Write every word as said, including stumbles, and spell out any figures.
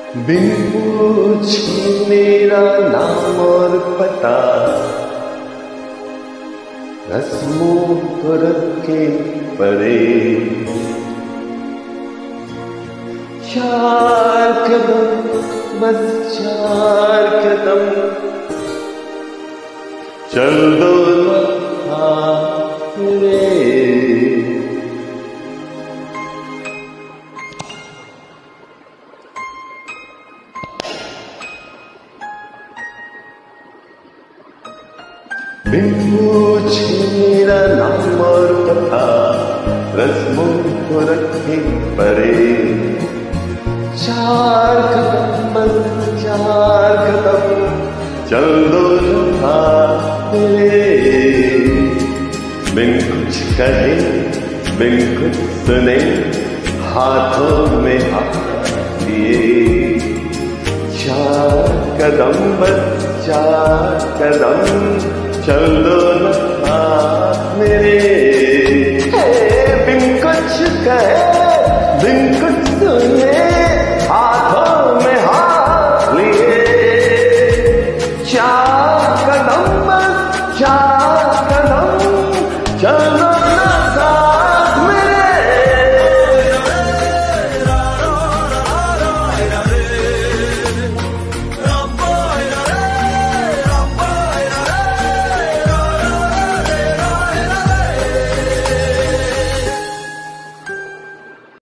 बिन पूछे मेरा नाम और पता, रस्मों को रखे परे। चार कदम, बस चार कदम, चल दो ना मेरे। बिन पूछे मेरा नाम और पता, रस्मों को रखे परे। चार कदम, बस चार कदम, चल दो ना मेरे। बिन कुछ कहे, बिन कुछ सुने, हाथों में हाथ लिए। चार कदम, बस चार कदम, चल दो ना मेरे। बिन कुछ कहे, बिन कुछ सुने, हाथों में हाथ लिए। चार कदम, बस चार